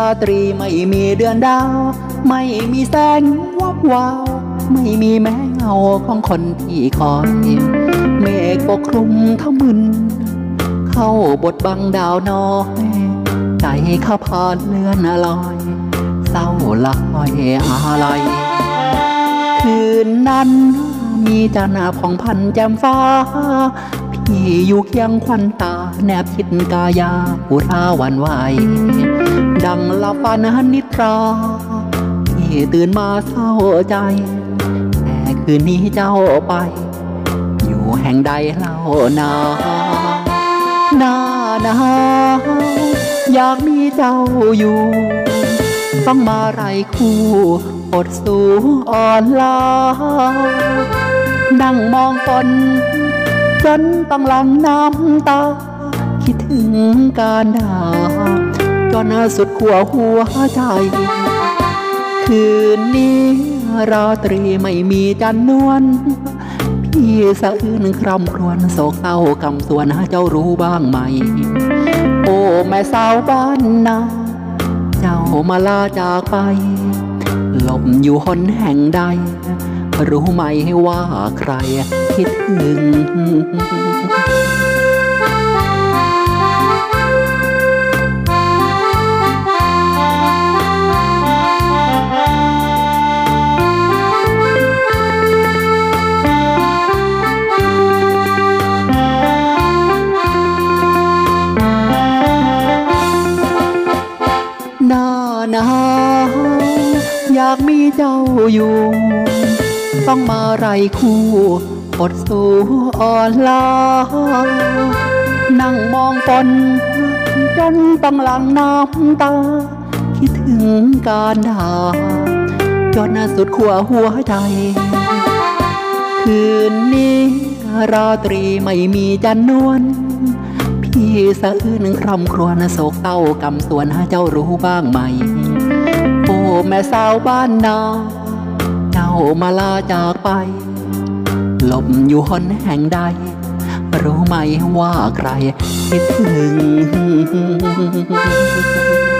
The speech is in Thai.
ตรีไม่มีเดือนดาวไม่มีแสงวับวาวไม่มีแม้เงาของคนที่คอยเมฆปกคลุมทั้งมึนเข้าบทบังดาวน้อยใจข้าพาเลื่อนลอยเศร้าลอยอะไรคืนนั้นมีจันทร์ผ่องพันแจ่มฟ้าพี่อยู่เคียงควันตาแนบชิดกายาอุราวันไหวดังหลับฝันนิทราพี่ตื่นมาเศร้าใจแต่คืนนี้เจ้าไปอยู่แห่งใดเล่านาหน้าหนาวอยากมีเจ้าอยู่ต้องมาไรคู่อดสู้อ่อนล้านั่งมองฝนจนต้องหลั่งน้ำตาคิดถึงการด่าจนสุดขั้วหัวใจคืนนี้ราตรีไม่มีจันนวลพี่สะอื้นคร่ำครวญโศกเศร้ากำสวนเจ้ารู้บ้างไหมโอ้แม่สาวบ้านนาเจ้ามาลาจากไปหลบอยู่หนแห่งใดรู้ไหมว่าใครคิดถึงหน้าหนาวอยากมีเจ้าอยู่ต้องมาไรคู่อดสู้อ่อนล้านั่งมองฝนจนต้องหลั่งน้ำตาคิดถึงการด่าจนสุดขั้วหัวใจคืนนี้ราตรีไม่มีจันนวลพี่สะอื้นคร่ำครวญโศกเศร้ากำสวนเจ้ารู้บ้างไหมโอ้แม่สาวบ้านนาเจ้ามาลาจากไปหลบอยู่หนแห่งใดรู้ไหมว่าใครคิดถึง